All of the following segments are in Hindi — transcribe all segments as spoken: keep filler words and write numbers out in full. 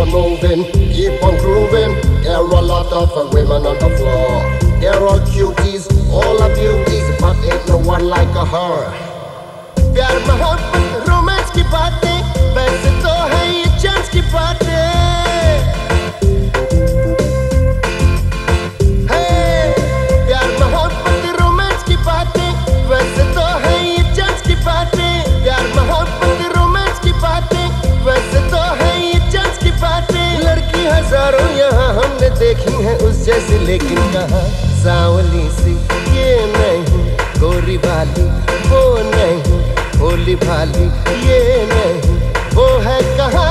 on moving, keep on grooving. There are a lot of women on the floor. They're all cuties, all are beauties, but ain't no one like a her. प्यार मोहब्बत रोमांस की बातें, वैसे तो है ये चांस की बातें. Hey, प्यार मोहब्बत रोमांस की बातें, वैसे तो है ये चांस की बातें. प्यार मोहब्बत रोमांस की बातें, वैसे तो है ये चांस की बातें. लड़की हजारों यहाँ हमने देखी हैं उस जैसी, लेकिन कहाँ सांवली सी ये नहीं, गोरी वाली वो नहीं, भोली भाली ये नहीं, वो है कहाँ.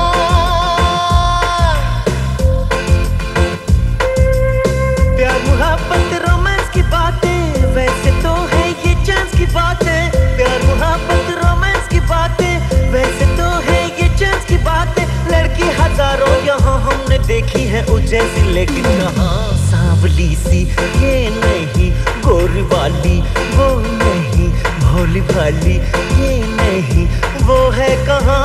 प्यार मोहब्बत रोमांस की बातें, वैसे तो है ये चांस की बातें. प्यार मोहब्बत रोमांस की बातें, वैसे तो है ये चांस की बातें. लड़की हजारों यहाँ हमने देखी है उस जैसी, लेकिन कहाँ सांवली सी ये नहीं, गोरी वाली वो नहीं, भोली भाली ये नहीं, वो है कहाँ.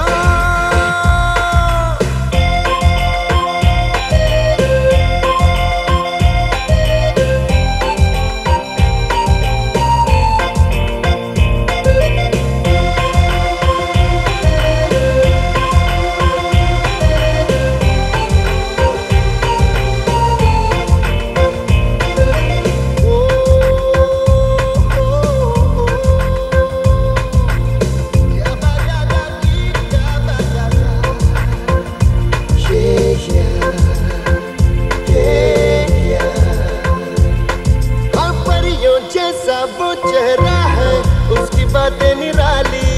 वो चेहरा है उसकी बातें निराली.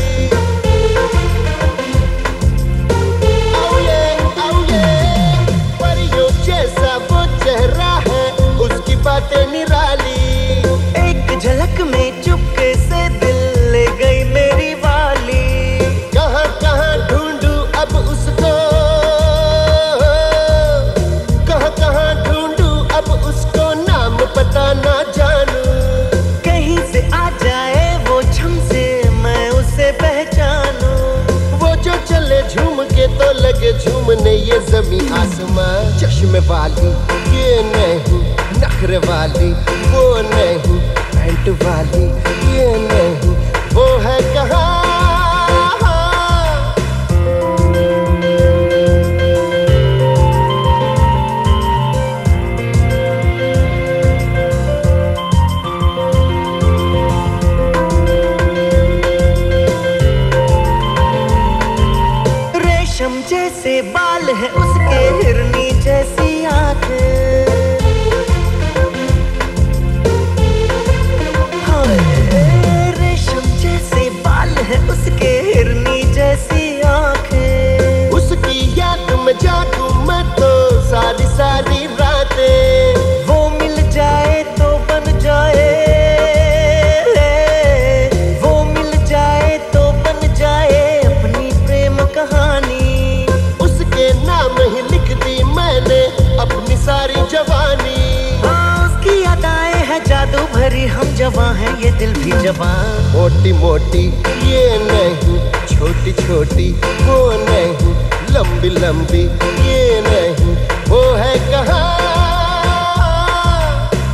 आओ ये आओ ये, परियों जैसा वो चेहरा है उसकी बातें निराली. एक झलक में चुपके से दिल ले गई मेरी वाली. कहाँ कहाँ ढूंढूं अब उसको, कहाँ कहाँ ढूंढूं अब उसको, नाम पता ना जानूं. आ जाए वो छम से मैं उसे पहचानूं. वो जो चले झूम के तो लगे झूमने ये ज़मीं आसमां. चश्मे वाली ये नहीं, नखरे वाली वो नहीं, पैंट वाली ये नहीं, वो है कहाँ. जैसे बाल है उसके, हिरनी जैसी आंखें. रेशम जैसे बाल है उसके, हिरनी जैसी आंखें. उसकी याद में जागूं मैं तो सारी सारी रातें. वो मिल जाए तो बन जाए, वो मिल जाए तो बन जाए अपनी प्रेम कहानी. नाम ही लिख दी मैंने अपनी सारी जवानी. हाँ, उसकी अदाएं है जादू भरी, हम जवां हैं ये दिल भी जवां. मोटी मोटी ये नहीं, छोटी छोटी वो नहीं, लंबी लंबी ये नहीं,